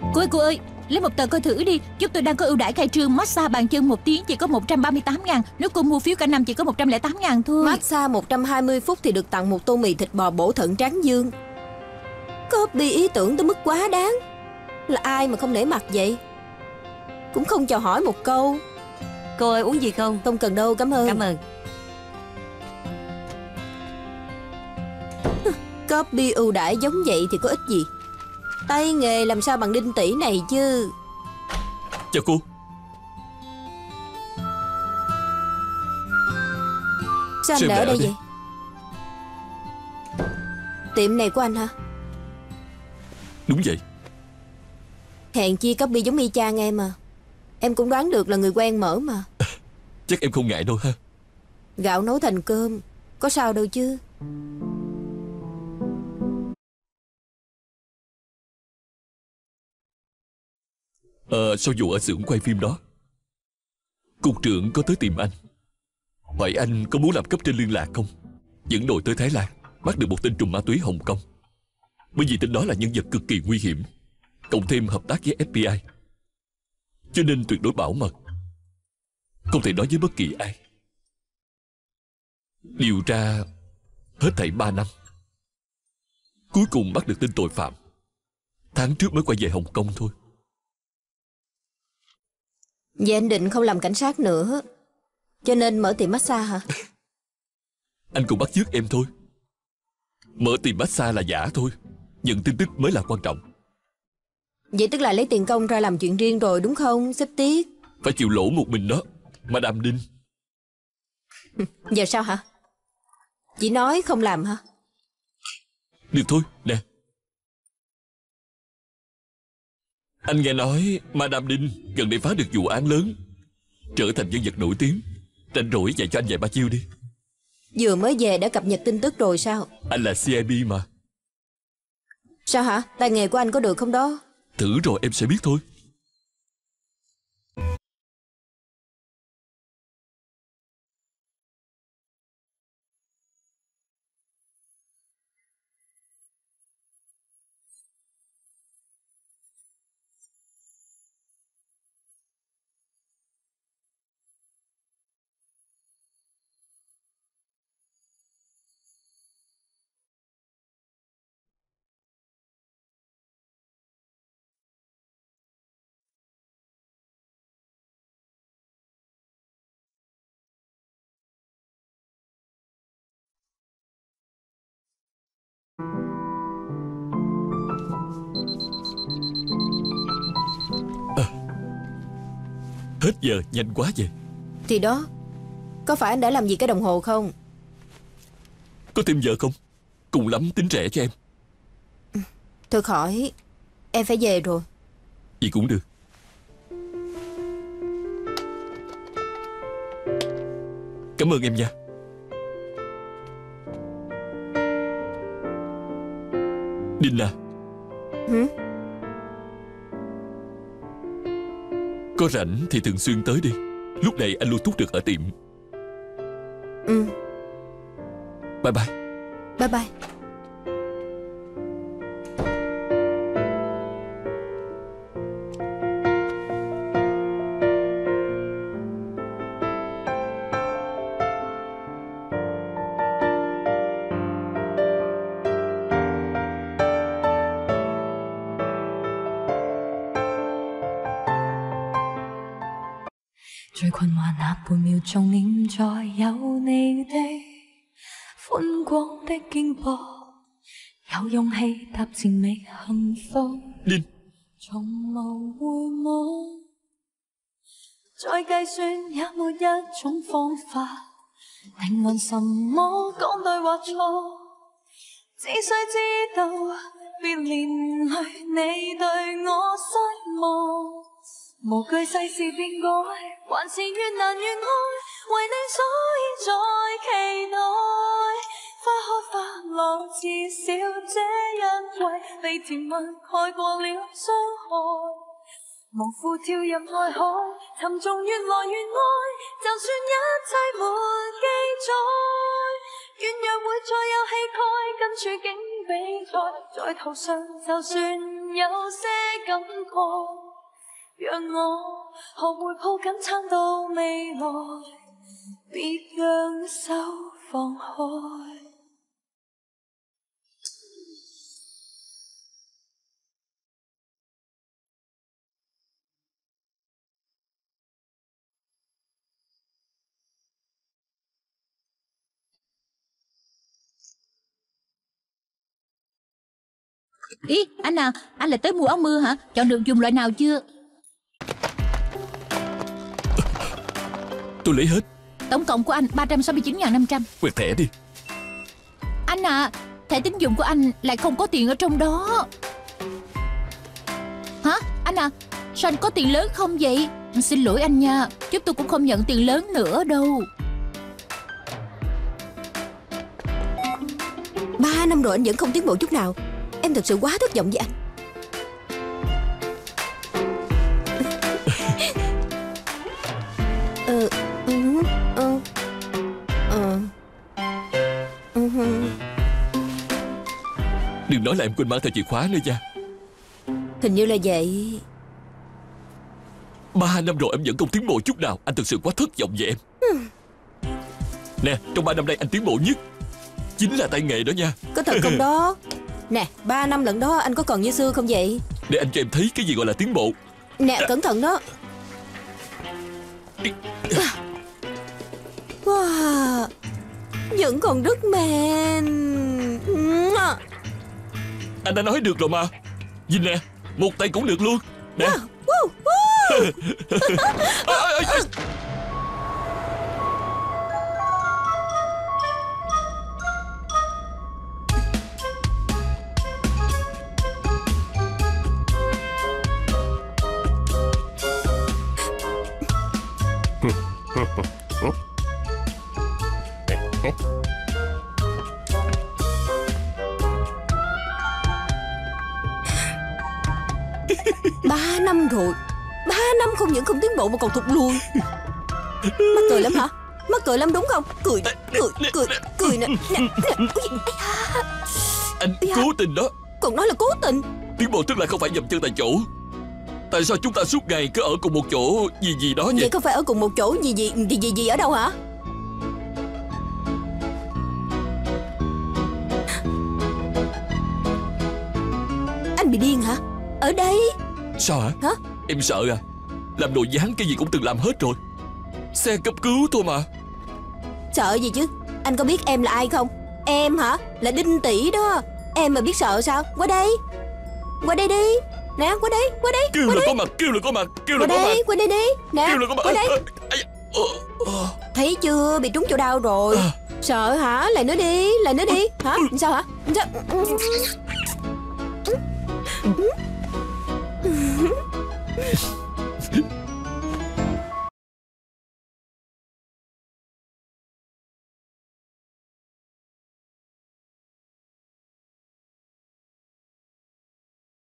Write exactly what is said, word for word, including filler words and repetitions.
Cô ơi cô ơi, lấy một tờ coi thử đi. Chúng tôi đang có ưu đãi khai trương massage bàn chân một tiếng chỉ có một trăm ba mươi tám ngàn. Nếu cô mua phiếu cả năm chỉ có một trăm lẻ tám ngàn thôi. Massage một trăm hai mươi phút thì được tặng một tô mì thịt bò bổ thận tráng dương. Copy ý tưởng tới mức quá đáng. Là ai mà không nể mặt vậy? Cũng không chào hỏi một câu. Cô ơi uống gì không? Không cần đâu, cảm ơn. Cảm ơn. Copy ưu đãi giống vậy thì có ích gì? Tay nghề làm sao bằng Đinh tỷ này chứ. Chào cô. Sao anh ở đây vậy? Tiệm này của anh hả? Đúng vậy. Hèn chi Copy giống y chang em à. Em cũng đoán được là người quen mở mà. Chắc em không ngại đâu ha. Gạo nấu thành cơm, có sao đâu chứ. Ờ, sau vụ ở xưởng quay phim đó, cục trưởng có tới tìm anh, hỏi anh có muốn làm cấp trên liên lạc không. Dẫn đội tới Thái Lan, bắt được một tên trùm ma túy Hồng Kông. Bởi vì tên đó là nhân vật cực kỳ nguy hiểm, cộng thêm hợp tác với ép bê i, cho nên tuyệt đối bảo mật, không thể nói với bất kỳ ai. Điều tra hết thảy ba năm, cuối cùng bắt được tên tội phạm. Tháng trước mới quay về Hồng Kông thôi. Vậy anh định không làm cảnh sát nữa, cho nên mở tiệm massage hả? Anh cũng bắt chước em thôi. Mở tiệm massage là giả thôi, nhận tin tức mới là quan trọng. Vậy tức là lấy tiền công ra làm chuyện riêng rồi đúng không, sếp Tiết? Phải chịu lỗ một mình đó, Madame Đinh. Giờ sao hả? Chỉ nói không làm hả? Được thôi, nè. Anh nghe nói Madame Đinh gần đây phá được vụ án lớn, trở thành nhân vật nổi tiếng. Rảnh rỗi dạy cho anh vài ba chiêu đi. Vừa mới về đã cập nhật tin tức rồi sao? Anh là xê i bê mà. Sao hả? Tay nghề của anh có được không đó? Thử rồi em sẽ biết thôi. À, hết giờ nhanh quá vậy. Thì đó, có phải anh đã làm gì cái đồng hồ không? Có thêm giờ không? Cùng lắm tính rẻ cho em. Thôi khỏi, em phải về rồi. Vậy cũng được. Cảm ơn em nha. Đinh à. Hử? Có rảnh thì thường xuyên tới đi. Lúc này anh luôn thuốc được ở tiệm. Ừ. Bye bye. Bye bye. 最困惑那半秒鐘，念在有你的寬廣的肩膊，有勇氣踏前覓幸福。 Đinh. 從無回望，再計算也沒一種方法定論什麼講對或錯，只需知道別連累你對我失望。無懼世事變改，還是越難越愛，為你所以在期待。花開花落，至少這一位被甜蜜蓋過了傷害。無負跳入愛海，沉重越來越愛，就算一切沒記載，軟弱會再有氣概，跟處境比賽，在途上就算有些感覺，讓我學會抱緊撐到未來，別讓手放開。 Ý, anh à, anh lại tới mua áo mưa hả? Chọn được dùng loại nào chưa? Tôi lấy hết. Tổng cộng của anh ba trăm sáu mươi chín nghìn năm trăm. Quẹt thẻ đi. Anh à, thẻ tín dụng của anh lại không có tiền ở trong đó. Hả? Anh à, sao anh có tiền lớn không vậy? Xin lỗi anh nha, chúng tôi cũng không nhận tiền lớn nữa đâu. Ba năm rồi anh vẫn không tiến bộ chút nào. Em thật sự quá thất vọng với anh. ờ, ừ, ờ, ờ, ừ. Đừng nói là em quên mang theo chìa khóa nữa nha. Hình như là vậy. Ba năm rồi em vẫn không tiến bộ chút nào. Anh thật sự quá thất vọng về em. ừ. Nè, trong ba năm nay anh tiến bộ nhất chính là tay nghề đó nha. Có thật không đó? Nè, ba năm lận đó, anh có còn như xưa không vậy? Để anh cho em thấy cái gì gọi là tiến bộ. Nè, cẩn thận đó. Wow, vẫn còn rất mềm. Anh đã nói được rồi mà. Nhìn nè, một tay cũng được luôn. Nè. Wow, wow. Ba năm rồi. Ba năm không những không tiến bộ mà còn thụt lùi. Mắc cười lắm hả? Mắc cười lắm đúng không? Cười, cười, cười, cười nè, nè, nè. Anh cố tình đó. Còn nói là cố tình. Tiến bộ tức là không phải dậm chân tại chỗ. Tại sao chúng ta suốt ngày cứ ở cùng một chỗ gì gì đó vậy? Vậy không phải ở cùng một chỗ gì gì gì gì, gì ở đâu hả? Anh bị điên hả? Ở đây. Sao hả? Hả? Em sợ à? Làm đồ dáng cái gì cũng từng làm hết rồi. Xe cấp cứu thôi mà. Sợ gì chứ? Anh có biết em là ai không? Em hả? Là Đinh Tỷ đó. Em mà biết sợ sao? Qua đây. Qua đây đi. Nè, qua đây, qua đây. Kêu qua là đây. có mặt, kêu là có mặt, kêu là Qua có mặt. đây, qua đây đi. Nè, Kêu là có mặt. qua đây. Ờ, ờ. Thấy chưa? Bị trúng chỗ đau rồi. À. Sợ hả? Lại nữa đi, lại nữa đi. Hả? Sao hả? Sao?